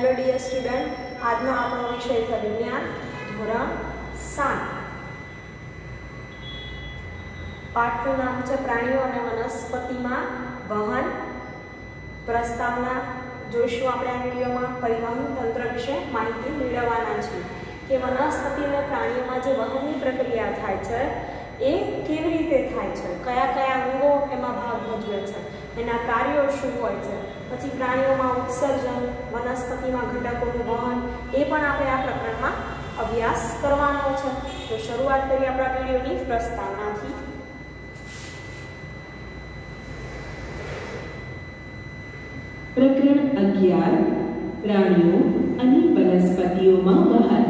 Hello dear student, आज आपणो विषय है विज्ञान धोरण 7। पाठનું નામ છે પ્રાણીઓ અને વનસ્પતિમાં વહન। પ્રસ્તાવના જોઈશું આપણે આ વિડિયોમાં। પરિવહન તંત્ર વિશે માહિતી મેળવવાના છે કે વનસ્પતિ અને પ્રાણીઓમાં જે વહનની પ્રક્રિયા થાય છે એ કેવી રીતે થાય છે, કયા કયા અંગો એમાં ભાગ ભજવે છે, એના કાર્યો શું હોય છે, પછી પ્રાણીઓમાં ઉત્સર્જન, વનસ્પતિમાં ઘટકોનું વહન, એ પણ આપણે આ પ્રકરણમાં અભ્યાસ કરવાનો છે। તો શરૂઆત કરીએ આપણા વિડિયોની પ્રસ્તાવનાથી। प्रकरण 11 प्राणियों અને વનસ્પતિઓમાં વહન।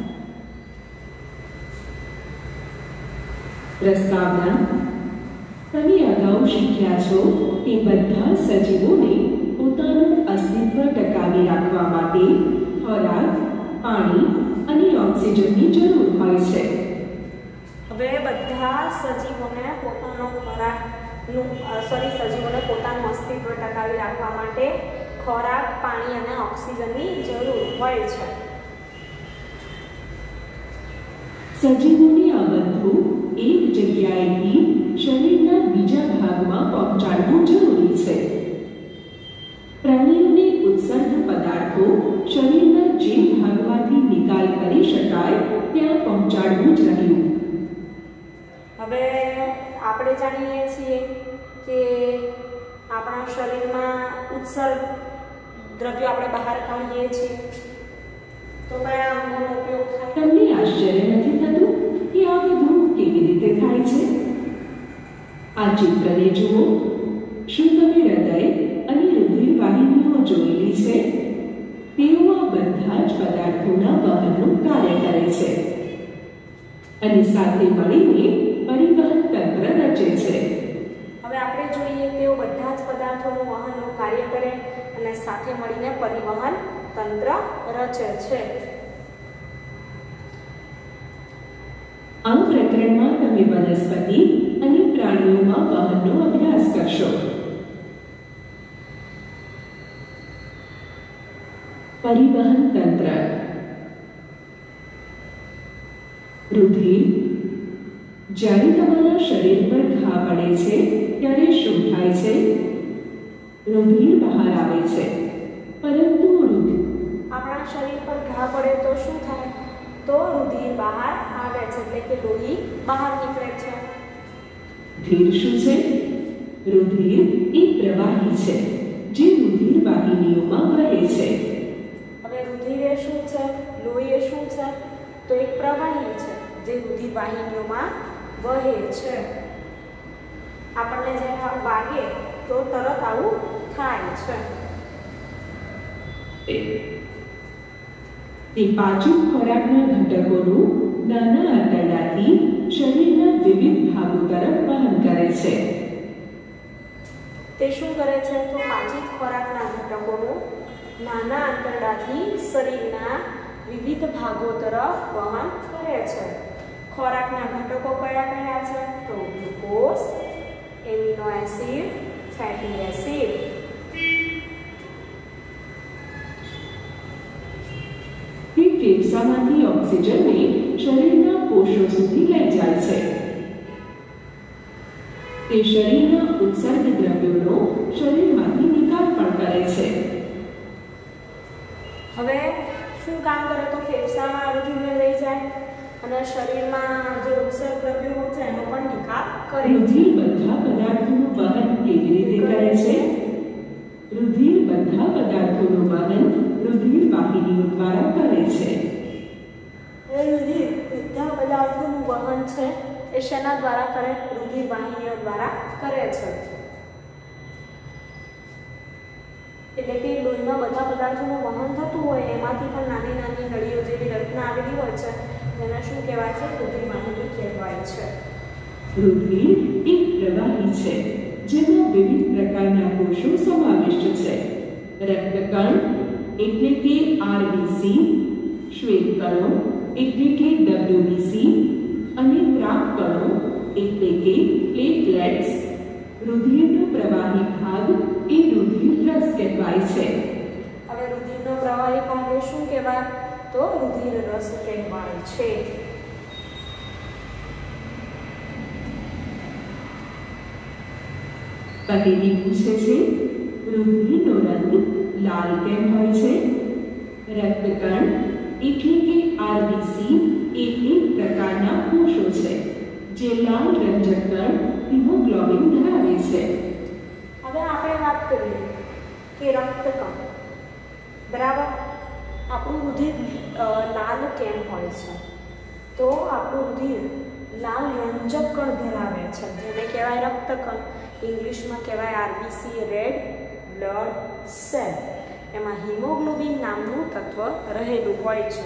પ્રસ્તાવના। તમે અગાઉ શીખ્યા છો કે બધા સજીવોને પોતાનું અસ્તિત્વ ટકાવી રાખવા માટે ખોરાક, પાણી અને ઓક્સિજનની જરૂર હોય છે। હવે બધા સજીવોને પોતાનો ખોરાક સજીવોને પોતાનું અસ્તિત્વ ટકાવી રાખવા માટે ખોરાક, પાણી અને ઓક્સિજનની જરૂર હોય છે। સજીવોને આ બધું એક જગ્યાએથી શરીરના બીજા ભાગમાં પહોંચાડવું જરૂરી છે। પ્રાણીઓને ઉત્સર્ગ પદાર્થો શરીરના જે ભાગમાંથી નિકાલ કરી શકાય ત્યાં પહોંચાડવું જ રહ્યું। હવે આપણે જાણીએ છીએ કે આપણા શરીરમાં ઉત્સર્ગ દ્રવ્યો આપણે બહાર કાઢીએ છીએ તો કયા અંગોનો ઉપયોગ થાય? તમને આશ્ચર્ય નથી થતું કે આ બધું કેવી રીતે થાય છે? આ ચિત્રને જુઓ। શું તમે હૃદય અને રુધિર વાહિનીઓ જોયેલી છે? તેઓ આ બધા જ પદાર્થોના વહનનું કાર્ય કરે છે અને સાથે મળીને પરિવહન તંત્ર રચે છે। હવે આપણે જોઈએ તેઓ બધા જ પદાર્થોનું વહનનું કાર્ય કરે અને સાથે મળીને પરિવહન તંત્ર રચે છે। આ પ્રકરણમાં તમે વનસ્પતિ અને પ્રાણીઓમાં વહનનો અભ્યાસ કરશો। પરિવહન તંત્ર। રુધિર। જ્યારે તમારા શરીર પર ઘા પડે છે ત્યારે શું થાય છે? રુધિર બહાર આવે છે, પરંતુ આપણા શરીર પર ઘા પડે તો શું થાય? તો રુધિર બહાર આવે છે, એટલે કે લોહી બહાર નીકળે છે। રુધિર શું છે? રુધિર એક પ્રવાહી છે જે રુધિર વાહિનીઓમાં વહે છે। હવે રુધિર એ શું છે, લોહી એ શું છે? તો એક પ્રવાહી છે જે રુધિર વાહિનીઓમાં વહે છે। આપણને જ્યારે વાગે તો તરત આવું થાય છે। તે પાચક ખોરાકના ઘટકોનું નાના આંતરડાથી શરીરના વિવિધ ભાગો તરફ વહન કરે છે। તે શું કરે છે? તો પાચક ખોરાકના ઘટકોનું નાના આંતરડાથી શરીરના વિવિધ ભાગો તરફ વહન કરે છે। ખોરાકના ઘટકો કયા કયા છે? તો glucose, amino acid, fatty acid. તે ફેફસામાંથી ઓક્સિજનને શરીરના કોષો સુધી લઈ જાય છે। તે શરીરના ઉત્સર્ગ દ્રવ્યોનો શરીરમાંથી નિકાલ પણ કરે છે। હવે શું કામ કરે? તો ફેફસામાં રુધિરને લઈ જાય અને શરીરમાં જે ઉત્સર્ગ દ્રવ્યો છે એનો પણ નિકાલ કરે છે। રુધિર બધા પદાર્થોનું વહન કેવી રીતે કરે છે? રુધિર બધા પદાર્થોનું વહન રુધિર વાહિનીઓ દ્વારા કરે છે। રુધિર બધા પદાર્થોનું વહન છે એ શેના દ્વારા કરે? રુધિર વાહિનીઓ દ્વારા કરે છે। એટલે કે લોહીમાં બધા પદાર્થોનું વહન થતું હોય એમાંથી પણ નાની નાની નળીઓ જેવી રચના આવેલી હોય છે તેને શું કહેવાય છે? રુધિર વાહિની કહેવાય છે। રુધિર એક પ્રવાહી છે જેમાં વિવિધ પ્રકારના કોષો સમાવિષ્ટ છે। રક્તકણ એટલે કે આરબીસી, શ્વેતકણો એટલે કે ડબ્લ્યુબીસી અને ત્રાપકણો એટલે કે પ્લેટલેટ્સ। રુધિરનો પ્રવાહી ભાગ એ રુધિર રસ કહેવાય છે। હવે રુધિરનો પ્રવાહી ભાગ એ શું કહેવાય? તો રુધિર રસ કહેવાય છે. પહેલી પૂછે છે, રુધિરનો રંગ લાલ કેમ હોય છે? રક્તકણ એટલે કે આરબીસી એ એક પ્રકારના કોષો છે જે લાલ રંજક કણ હિમોગ્લોબિન ધરાવે છે. હવે આપણે વાત કરીએ કે રક્તકણ, બરાબર, આપણું રુધિર લાલ કેમ હોય છે? તો આપણું રુધિર લાલ રંજક કણ ધરાવે છે જેને કહેવાય રક્તકણ. ઇંગ્લિશમાં કહેવાય આરબીસી, રેડ બ્લડ સેલ. એમાં હિમોગ્લોબિન નામનું તત્વ રહેલું હોય છે.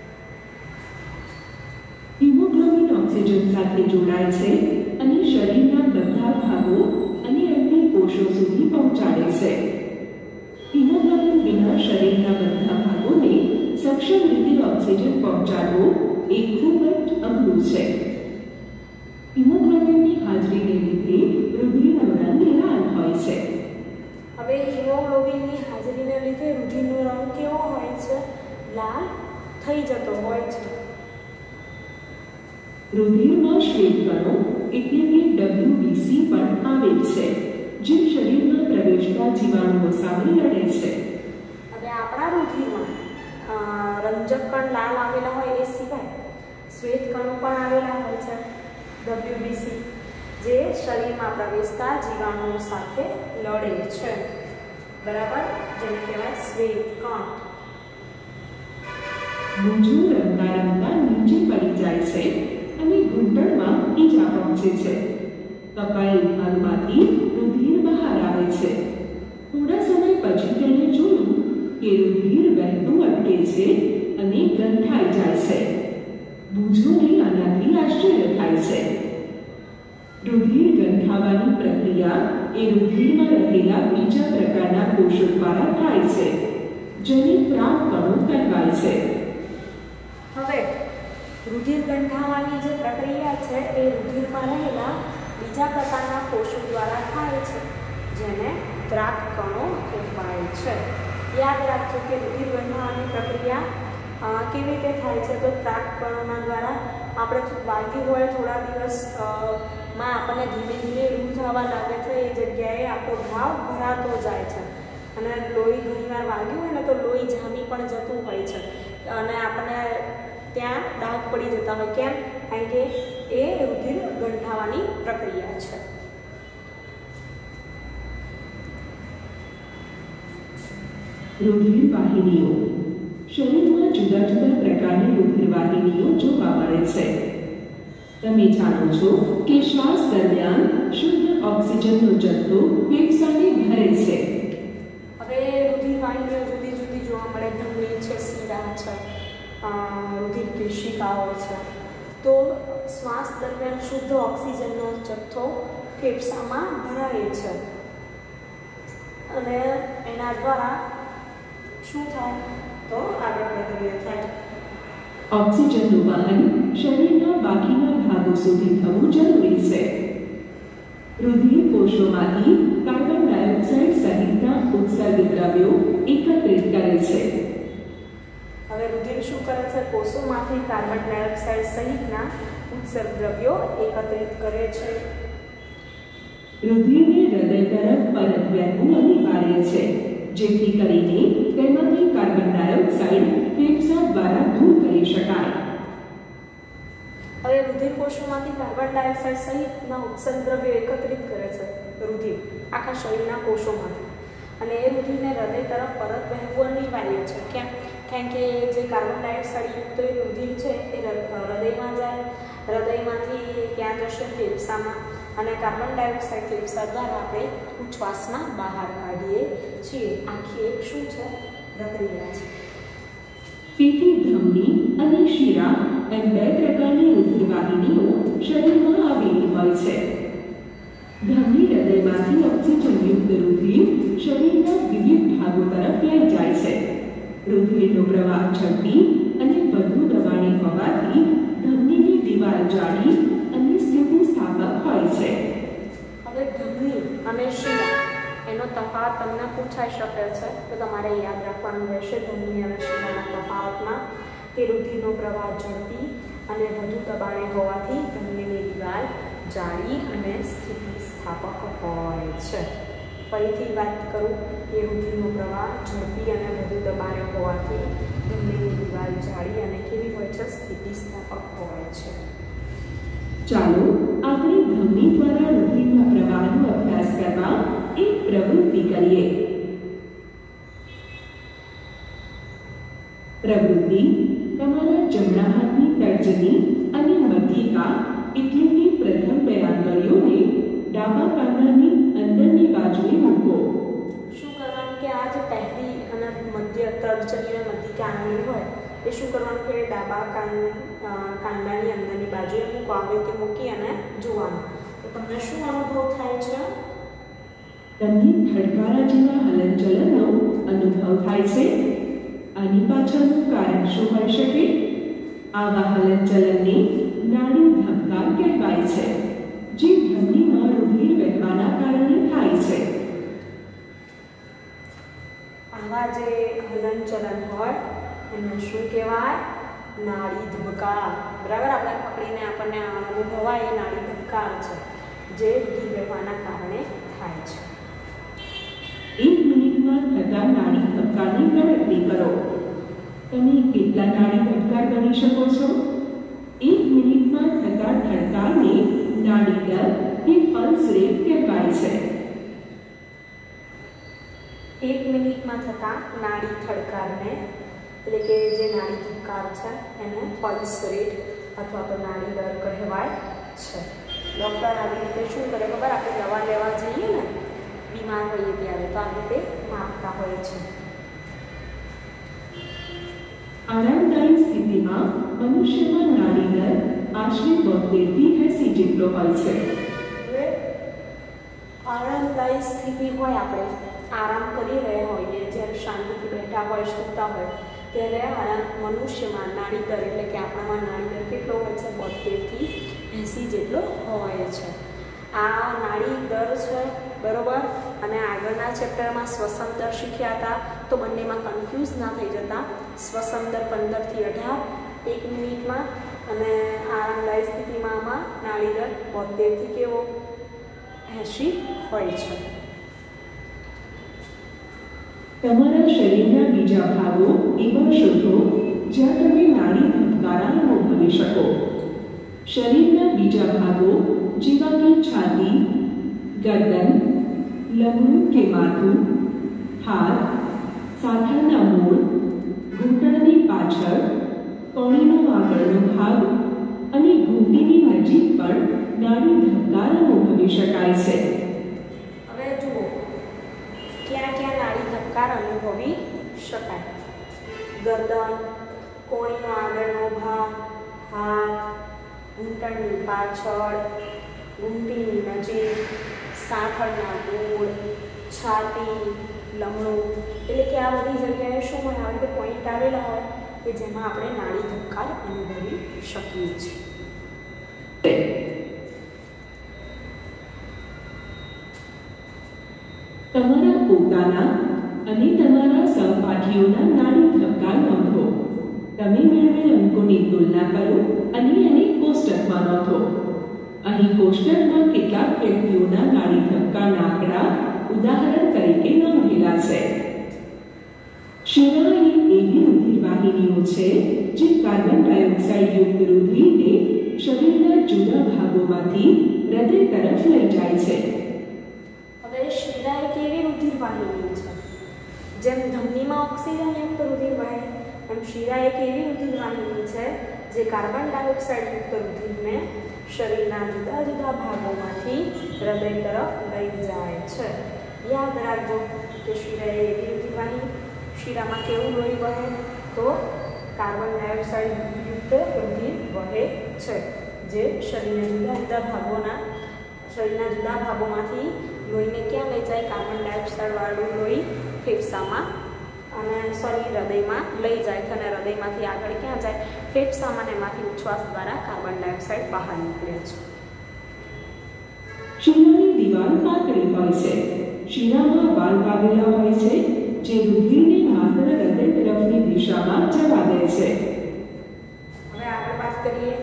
હિમોગ્લોબિન ઓક્સિજન સાથે જોડાય છે અને શરીરના બધા ભાગો અને અન્ય કોષો સુધી પહોંચાડે છે. હિમોગ્લોબિન વિના શરીરના બધા ભાગોને સક્ષમ રીતે ઓક્સિજન પહોંચાડવો એ ખૂબ જ અઘરું છે. હિમોગ્લોબિનની હાજરીને લીધે રુધિરનો રંગ લાલ હોય છે. હવે હિમોગ્લોબિનની હાજરીને લીધે રુધિરનો રંગ કેવો હોય છે? લાલ થઈ જતો હોય છે. રુધિરમાં શ્વેતકણો એટલે કે WBC પણ આવેલ છે જે શરીરમાં પ્રવેશતા જીવાણુઓ સામે લડે છે. હવે આપણા રુધિરમાં રંજક કણ લાલ આવેલા હોય એ સિવાય શ્વેતકણો પણ આવેલા હોય છે WBC, જે શરીરમાં પ્રવેશતા જીવાણુઓ સાથે લડે છે, બરાબર, જેને કહેવાય શ્વેતકણ. મૂંઝો રમતા રમતા નીચે પડી જાય છે અને ઘૂંટણમાં ઈજા પહોંચે છે. કપાયેલ ભાગમાંથી રુધિર બહાર આવે છે. થોડા સમય પછી તેણે જોયું કે રુધિર વહેતું અટકે છે અને ગંઠાઈ જાય છે. મૂંઝોને આનાથી આશ્ચર્ય થાય છે. રુધિર ગંઠાવાની પ્રક્રિયા એ રુધિરમાં રહેલા બીજા પ્રકારના કોષો દ્વારા થાય છે જેને પ્રાણકણો કહેવાય છે. હવે રુધિર ગંઠાવાની જે પ્રક્રિયા છે એ રુધિરમાં રહેલા બીજા પ્રકારના કોષો દ્વારા થાય છે જેને દ્રાવકણો કહેવાય છે. યાદ રાખજો કે રુધિર ગંઠાવાની પ્રક્રિયા કેવી રીતે થાય છે? તો દ્રાવકણોના દ્વારા. આપણે વાગ્યું હોય થોડા દિવસ માં આપણને ધીમે ધીમે રૂ થવા લાગે છે, એ જગ્યાએ આપણો ભાવ ભરાતો જાય છે અને લોહી ઘણીવાર વાગ્યું હોય ને તો લોહી જામી પણ જતું હોય છે અને આપણને ત્યાં ડાઘ પડી જતા હોય. કેમ? કારણ કે એ રુધિર ગંઠાવાની પ્રક્રિયા છે. રુધિર વાહિનીઓ. શરીરમાં જુદા જુદા પ્રકારની રુધિર વાહિનીઓ જોવા મળે છે. તમે જાણો છો કે શ્વાસ દરમિયાન શુદ્ધ ઓક્સિજનનો જથ્થો ફેફસાને ભરે છે. હવે રુધિર વાહિનીઓ જુદી જુદી જોવા મળે. ધમની છે, શીરા છે, રુધિર કેશિકાઓ છે. તો શ્વાસ દરમિયાન શુદ્ધ ઓક્સિજનનો જથ્થો ફેફસામાં ભરાય છે અને એના દ્વારા શું થાય? તો આગળ પ્રક્રિયા થાય. ઓક્સિજનનું વહન શરીરના બાકીના ભાગો સુધી થવું જરૂરી છે. રુધિર કોષોમાંથી કાર્બન ડાયોક્સાઇડ સહિતના ઉત્સર્ગ દ્રવ્યો એકત્રિત કરે છે. હવે રુધિર શું કરે છે? કોષોમાંથી કાર્બન ડાયોક્સાઇડ સહિતના ઉત્સર્ગ દ્રવ્યો એકત્રિત કરે છે. રુધિરને હૃદય તરફ પરત વહેવું અનિવાર્ય છે જેથી કરીને તેમાંથી કાર્બન ડાયોક્સાઇડ ફેફસા દ્વારા દૂર કરી શકાય. હવે રુધિર કોષોમાંથી કાર્બન ડાયોક્સાઇડ સહિતના ઉત્સર્ગ દ્રવ્યો એકત્રિત કરે છે રુધિર આખા શરીરના કોષોમાંથી અને એ રુધિરને હૃદય તરફ પરત વહેવું અનિવાર્ય છે. કેમ? કારણ કે જે કાર્બન ડાયોક્સાઇડ યુક્ત રુધિર છે એ હૃદયમાં જાય, હૃદયમાંથી ક્યાં જશે? ફેફસામાં, અને કાર્બન ડાયોક્સાઇડ ફેફસા દ્વારા આપણે ઉચ્છ્વાસમાં બહાર કાઢીએ છીએ. આખી એક શું છે? પ્રક્રિયા છે. તેથી ધમની અને શિરા એમ બે પ્રકારની રુધિર વાહિનીઓ શરીરમાં આવેલી હોય છે. ધમની હૃદયમાંથી ઓક્સિજનયુક્ત રુધિર શરીરના વિવિધ ભાગો તરફ લઈ જાય છે. રુધિરનો પ્રવાહ ઝડપી અને વધુ દબાણે હોવાથી ધમનીની દિવાલ જાડી અને સ્થિતિસ્થાપક હોય છે. હવે ધમની અને શિરા એનો તફાવત તમને પૂછાઈ શકે છે તો તમારે યાદ રાખવાનું રહેશે ધમની અને શિરાના તફાવતમાં કે રુધિરનો પ્રવાહ ઝડપી અને વધુ દબાણે હોવાથી ધમનીની દિવાલ જાડી અને સ્થિતિસ્થાપક હોય છે. ફરીથી વાત કરું કે રુધિરનો પ્રવાહ ઝડપી અને વધુ દબાણે હોવાથી ધમનીની દિવાલ જાડી અને કેવી હોય છે? સ્થિતિસ્થાપક હોય છે. ચાલો આપણે ધમની દ્વારા રુધિરના પ્રવાહનો અભ્યાસ કરવા એક પ્રવૃત્તિ કરીએ. પ્રવૃત્તિ તમારા જમણા હાથની તર્જની અને મધ્યિકા એટલે કે પ્રથમ બે આંગળીઓને ડાબા કાંડાની અંદરની બાજુએ મૂકો. શું કરવાનું કે આ જે પહેલી અને મધ્ય તર્જની અને મધ્યિકા આંગળી હોય એ શું કરવાનું કે ડાબા કાંડાની અંદરની બાજુએ મૂકો. આવી રીતે મૂકી અને જોવાનું તો તમને શું અનુભવ થાય છે? તમને ખડકારા જેવા હલનચલનનો અનુભવ થાય છે. આની પાછળનું કારણ શું હોઈ શકે? આવા હલનચલનને નાડી ધબકાર કહેવાય છે, જે ધમનીમાં રુધિર વહેવાના કારણે થાય છે. આવા જે હલનચલન હોય એને શું કહેવાય? નાડી ધબકાર. બરાબર, આપણે પકડીને આપણને અનુભવાય એ નાડી ધબકાર છે, જે રુધિર વહેવાના કારણે થાય છે. 1 મિનિટમાં થતા નાડી ધબકારની ગણતરી કરો. તમે કેટલા નાડી ધબકાર ગણી શકો છો? 1 મિનિટમાં થતા ધડકારને નાડી દર કે પલ્સ રેટ કહેવાય છે. 1 મિનિટમાં થતા નાડી ધડકારને એટલે કે જે નાડી ધબકાર છે એને પલ્સ રેટ અથવા તો નાડી દર કહેવાય છે. ડૉક્ટર આવી રીતે શું કરે ખબર? આપણે દવા લેવા જઈએ ને બીમાર હોઈએ ત્યારે તો આવી રીતે માપતા હોય છે. આરામદાયી સ્થિતિમાં મનુષ્યમાં નાડી દર આશરે 72 થી 80 જેટલો હોય છે. આરામદાયી સ્થિતિ હોય, આપણે આરામ કરી રહ્યા હોઈએ, જ્યારે શાંતિથી બેઠા હોય, સૂતા હોય ત્યારે મનુષ્યમાં નાડી દર એટલે કે આપણામાં નાડી દર કેટલો હોય છે? 72 થી 80 જેટલો હોય છે. આ નાડી દર છે, બરોબર. અને આગળના ચેપ્ટરમાં શ્વસન દર શીખ્યા હતા તો બંનેમાં કન્ફ્યુઝ ના થઈ જતા. શ્વસન દર 15 થી 18 1 મિનિટમાં અને આરામદાયી સ્થિતિમાં આમાં નાડી દર 72 થી કેવો? 80 હોય છે. તમારા શરીરના બીજા ભાગો એવા શોધો જ્યાં તમે નાડી ધબકારા અનુભવી શકો. શરીરના બીજા ભાગો જેવા કે છાતી, ગરદન, લંગડું કે માથું, હાથ, સાથળના મૂળ, ઘૂંટણની પાછળ, કોણીનો આગળનો ભાગ અને ઘૂંટીની નજીક પણ નાડી ધબકાર અનુભવી શકાય છે. હવે જુઓ ક્યાં ક્યાં નાડી ધબકાર અનુભવી શકાય? ગરદન, કોણીનો આગળનો ભાગ, હાથ, ઘૂંટણની પાછળ, ઘૂંટીની નજીક, સાથળના મૂળ, છાતી, લમણું, એટલે કે આ બધી જગ્યાએ શું હોય? આવી રીતે પોઈન્ટ આવેલા હોય કે જેમાં આપણે નાડી ધબકાર અનુભવી શકીએ છીએ. તમારા પોતાના અને તમારા સહપાઠીઓના નાડી ધબકાર નોંધો. તમે મેળવેલ અંકોની તુલના કરો અને એને કોષ્ટકમાં નોંધો. અહીં કોષ્ટકમાં કેટલાક વ્યક્તિઓના નાડી ધબકારના આંકડા ઉદાહરણ તરીકે નોંધેલા છે. શિરા એ એવી રુધિરવાહિનીઓ છે જે કાર્બન ડાયોક્સાઇડ યુક્ત રુધિરને શરીરના જુદા ભાગોમાંથી હૃદય તરફ લઈ જાય છે. હવે શિરા એક એવી રુધિરવાહિની છે, જેમ ધમનીમાં ઓક્સિજન યુક્ત રુધિર વહે એમ શિરા એક એવી રુધિરવાહિની છે જે કાર્બન ડાયોક્સાઇડ યુક્ત રુધિરને શરીરના જુદા જુદા ભાગોમાંથી હૃદય તરફ લઈ જાય છે. યાદ રાખજો કે શિરા એ એવી રુધિરવાહિની, શિરામાં કેવું લોહી વહે? તો કાર્બન ડાયોક્સાઇડ યુક્ત રુધિર વહે છે, જે શરીરના જુદા ભાગોમાંથી લોહીને ક્યાં લઈ જાય? કાર્બન ડાયોક્સાઇડ વાળું લોહી ફેફસામાં અને હૃદયમાં લઈ જાય છે અને હૃદયમાંથી આગળ ક્યાં જાય? ફેફસામાં અને એમાંથી ઉચ્છ્વાસ દ્વારા કાર્બન ડાયોક્સાઇડ બહાર નીકળે છે. શિરાની દિવાલ પાતળી હોય છે. શિરામાં વાલ્વ આવેલા હોય છે જે રુધિરને માત્ર હૃદય તરફની દિશામાં જવા દે છે. હવે આગળ વાત કરીએ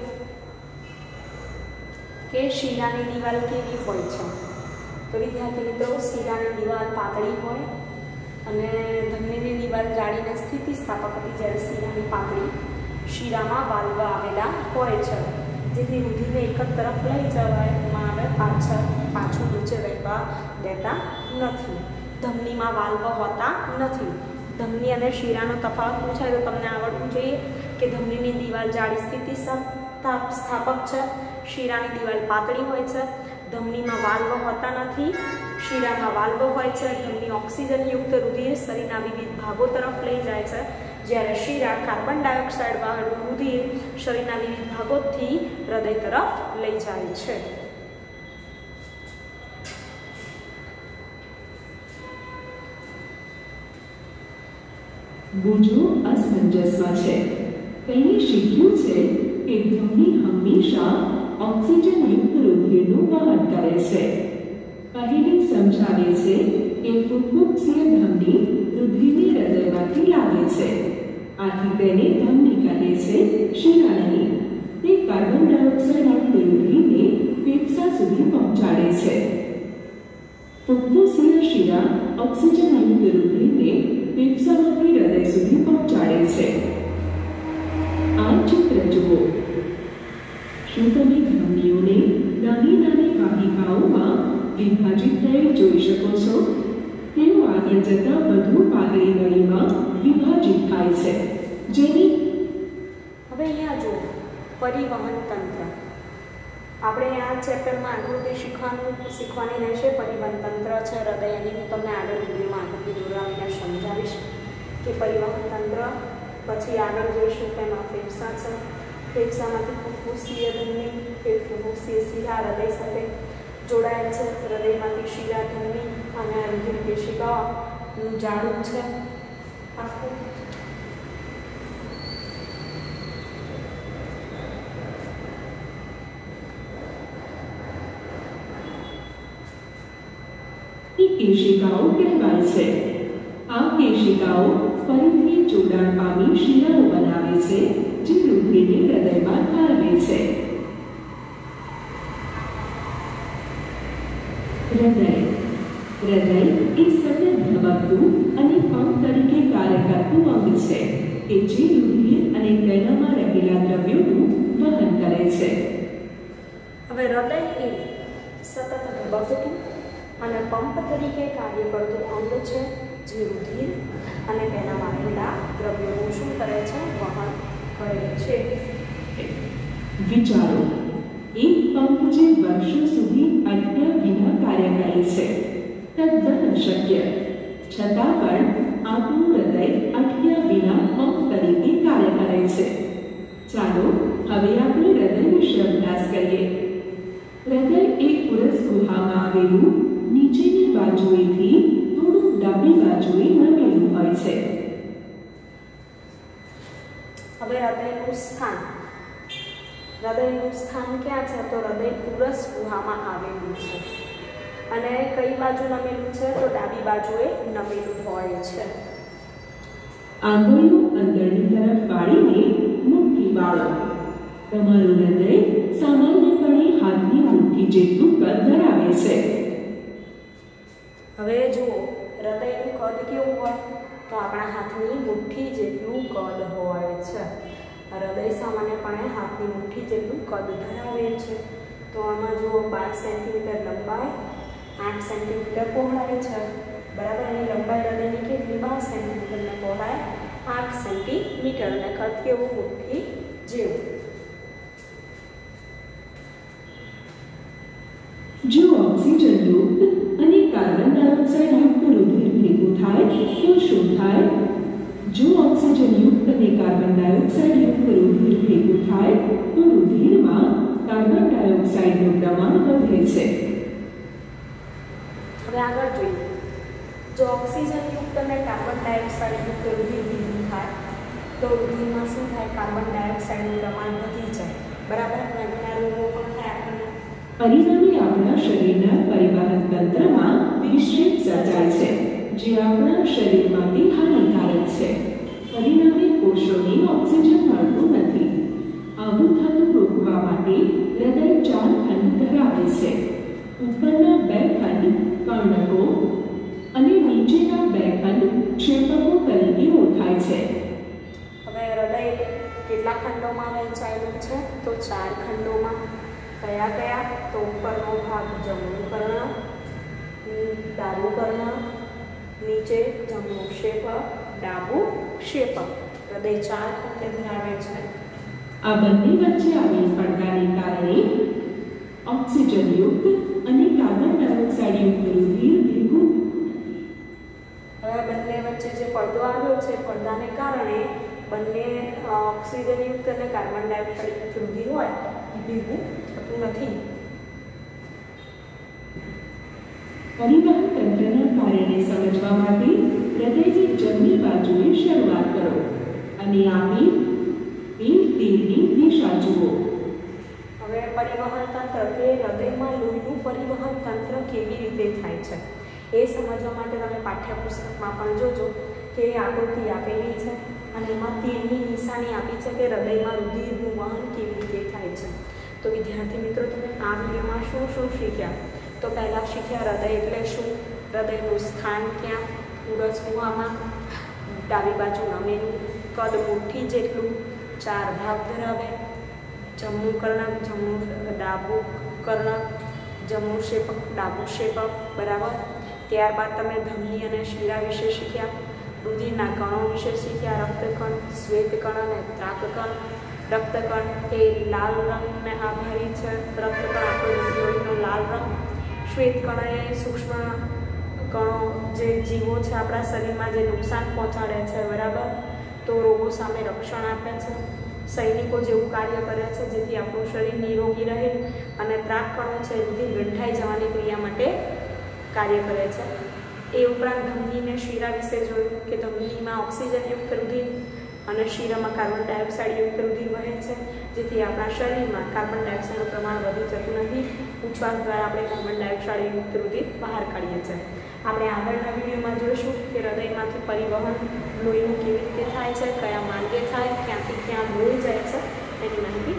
કે શિરાની દિવાલ કેવી હોય છે. તો વિદ્યાર્થી મિત્રો, શિરાની દિવાલ પાતળી હોય અને ધમનીની દિવાલ જાડીને સ્થિતિસ્થાપક હતી, જ્યારે શિરાની પાતળી. શિરામાં વાલ્વ આવેલા હોય છે જેથી રુધિરને એક જ તરફ લઈ જવામાં આવે, પાછું નીચે વહેવા દેતા નથી. ધમનીમાં વાલ્વ હોતા નથી. ધમની અને શિરાનો તફાવત પૂછાય તો તમને આવડવું જોઈએ કે ધમનીની દિવાલ જાડી સ્થિતિસ્થાપક છે, શિરાની દિવાલ પાતળી હોય છે. ધમનીમાં વાલ્વ હોતા નથી, શિરામાં વાલ્વ હોય છે. ધમની ઓક્સિજનયુક્ત રુધિર શરીરના વિવિધ ભાગો તરફ લઈ જાય છે, જ્યારે શિરા કાર્બન ડાયોક્સાઇડ વાળું રુધિર શરીરના વિવિધ ભાગોથી હૃદય તરફ લઈ જાય છે. ગુજો અસમંજસમાં છે. તેણે શીખ્યું છે કે ધમની હંમેશા ઓક્સિજનયુક્ત રુધિરનું વહન કરે છે. પહેલી સમજાવે છે કે ફુફુક્ષીય ધમની રુધિરને હૃદયમાંથી લાવે છે, આથી તેને ધમની કહે છે, શિરા નહીં. તે કાર્બન ડાયોક્સાઇડ રુધિરને ફેફસા સુધી પહોંચાડે છે. ફુફુક્ષીય શિરા ઓક્સિજનયુક્ત રુધિરને ફેફસામાંથી હૃદય સુધી પહોંચાડે છે. આ ચિત્ર જુઓ. શું તમે ધમનીઓને નાની નાની વાહિકાઓમાં વિભાજિત થયેલ જોઈ શકો છો? તેઓ આગળ જતા વધુ પાતળી નળીમાં વિભાજિત થાય છે, જેની હવે અહીંયા જુઓ પરિવહન તંત્ર. આપણે આ ચેપ્ટરમાં આકૃતિ શીખવાની રહેશે. પરિવહન તંત્ર છે હૃદય, એની હું તમને આગળ વિડીયોમાં આકૃતિ દોરાવીને સમજાવીશ કે પરિવહન તંત્ર. પછી આગળ જોઈશું કે એમાં ફેફસા છે, ફેફસામાંથી ફુફુસીય ધમની, ફુફુસીય શિરા હૃદય સાથે જોડાયેલ છે. હૃદયમાંથી શિરા ધમની અને રુધિર કેશિકાઓનું જાળું છે આખું. કેશિકાઓ કહેવાય છે. આ કેશિકાઓ ફરીથી જોડાણ પામી શિરાઓ બનાવે છે, જે રુધિરને હૃદયમાં ઠાલવે છે. હૃદય એ સતત ધબકતું અને પંપ તરીકે કાર્ય કરતું અંગ છે કે જે રુધિર અને તેનામાં રહેલા દ્રવ્યોનું વહન કરે છે. હવે હૃદય એ સતત ધબકતું અને પંપ તરીકે કાર્ય કરતું અંગ છે જે રુધિર અને તેનામાં રહેલા દ્રવ્યોનું શું કરે છે? વહન કરે છે. વિચારો, એક પંપ જે વર્ષો સુધી અટક્યા વિના કાર્ય કરે છે, તદ્દન અશક્ય. છતાં પણ આપણું હૃદય અટક્યા વિના પંપ તરીકે કાર્ય કરે છે. ચાલો હવે આપણે હૃદય વિશે અભ્યાસ કરીએ. હૃદય એક ઉરસ ગુહામાં આવેલું, નીચેની બાજુએથી થોડું ડાબી બાજુએ નમેલું હોય છે. હવે હૃદયનું સ્થાન ક્યાં છે? તો હૃદય ઉરસ ગુહામાં આવેલું છે અને કઈ બાજુ નમેલું છે? તો ડાબી બાજુએ નમેલું હોય છે. આંગળીઓ અંદરની તરફ વાળીને મુઠ્ઠી વાળો. તમારું હૃદય સામાન્યપણે હાથની મુઠ્ઠી જેટલું કદ ધરાવે છે. હવે જુઓ, હૃદયનું કદ કેવું હોય? તો આપણા હાથની મુઠ્ઠી જેટલું કદ હોય છે. હૃદય સામાન્યપણે હાથની મુઠ્ઠી જેટલું કદ ધરાવે છે. તો આમાં જુઓ 12 સેન્ટીમીટર લંબાઈ, 8 સેન્ટીમીટર પહોળાઈ છે. બરાબર, એની લંબાઈ હૃદયની કેટલી? 12 સેન્ટીમીટર ને પહોળાઈ 8 સેન્ટીમીટર અને કદ કેવું? મુઠ્ઠી જેવું. જો ઓક્સિજનયુક્ત અને કાર્બન ડાયોક્સાઇડયુક્ત રુધિર ભેગું થાય તો શું થાય? જો ઓક્સિજનયુક્ત અને કાર્બન ડાયોક્સાઇડયુક્ત રુધિર ભેગું થાય તો રુધિરમાં કાર્બન ડાયોક્સાઇડનું પ્રમાણ વધે છે. હવે આગળ જોઈએ. જો ઓક્સિજનયુક્ત અને કાર્બન ડાયોક્સાઇડયુક્ત રુધિર ભેગું થાય તો રુધિરમાં શું થાય? કાર્બન ડાયોક્સાઇડનું પ્રમાણ વધી જાય. બરાબર, અને ઘણા રોગો પણ થાય આપણને. પરિણામે આપણા શરીરના પરિવહન તંત્રમાં વિક્ષેપ સર્જાય છે, જે આપણા શરીર માટે હાનિકારક છે. પરિણામે કોષોને ઓક્સિજન મળતું નથી. આવું થતું રોકવા માટે હૃદય 4 ખંડ ધરાવે છે. ઉપરના 2 ખંડ કર્ણકો અને નીચેના 2 ખંડ ક્ષેપકો તરીકે ઓળખાય છે. હવે હૃદય કેટલા ખંડોમાં વહેંચાયેલું છે? તો 4 ખંડોમાં. કયા કયા? તો ઉપરનો ભાગ જમણું કર્ણ, ડાબું કર્ણ, નીચે જમણું ક્ષેપક, ડાબું ક્ષેપક. હૃદય 4 ખંડ ધરાવે છે. આ બંને વચ્ચે આવેલ પડદાને કારણે ઓક્સિજનયુક્ત અને કાર્બન ડાયોક્સાઇડયુક્ત રુધિર ભેગું. હવે બંને વચ્ચે જે પડદો આવ્યો છે, પડદાને કારણે બંને ઓક્સિજનયુક્ત અને કાર્બન ડાયોક્સાઇડયુક્ત રુધિર હોય એ ભેગું થતું નથી. પરિવહન તંત્રના કાર્યને સમજવા માટે હૃદયની જમણી બાજુએ શરૂઆત કરો અને આપી તીરની દિશા જુઓ. હવે પરિવહન તંત્ર કે હૃદયમાં લોહીનું પરિવહન તંત્ર કેવી રીતે થાય છે એ સમજવા માટે તમે પાઠ્યપુસ્તકમાં પણ જોજો કે આકૃતિ આપેલી છે અને એમાં તીરની નિશાની આપી છે કે હૃદયમાં રુધિરનું વહન કેવી રીતે થાય છે. તો વિદ્યાર્થી મિત્રો, તમે આ વિડીયોમાં શું શું શીખ્યા? તો પહેલાં શીખ્યા હૃદય એટલે શું, હૃદયનું સ્થાન ક્યાં, ઉરસ ગુહામાં, ડાબી બાજુ નમેલું, કદ મુઠ્ઠી જેટલું, 4 ભાગ ધરાવે, જમણું કર્ણક, ડાબું કર્ણક, જમણું ક્ષેપક, ડાબું ક્ષેપક. બરાબર. ત્યારબાદ તમે ધમની અને શિરા વિશે શીખ્યા, રુધિરના કણો વિશે શીખ્યા, રક્તકણ, શ્વેતકણ અને ત્રાકકણ. રક્તકણ એ લાલ રંગને આભારી છે. રક્તકણ આપણો લોહીનો લાલ રંગ. શ્વેતકણ એ સૂક્ષ્મ કણો જે જીવો છે આપણા શરીરમાં જે નુકસાન પહોંચાડે છે. બરાબર. તો રોગો સામે રક્ષણ આપે છે. સૈનિકો જેવું કાર્ય કરે છે જેથી આપણું શરીર નિરોગી રહે. અને ત્રાકકણો છે રુધિર ગંઠાઈ જવાની ક્રિયા માટે કાર્ય કરે છે. એ ઉપરાંત ધમની અને શિરા વિશે જોયું કે ધમનીમાં ઓક્સિજનયુક્ત રુધિર અને શિરામાં કાર્બન ડાયોક્સાઇડયુક્ત રુધિર વહે છે, જેથી આપણા શરીરમાં કાર્બન ડાયોક્સાઇડનું પ્રમાણ વધી જતું નથી. ઉચ્છ્વાસ દ્વારા આપણે કાર્બન ડાયોક્સાઇડયુક્ત રુધિર બહાર કાઢીએ છીએ. આપણે આગળના વિડીયોમાં જોઈશું કે હૃદયમાંથી પરિવહન લોહીનું કેવી રીતે થાય છે, કયા માર્ગે થાય, ક્યાંથી ક્યાં લોહી જાય છે, એની માહિતી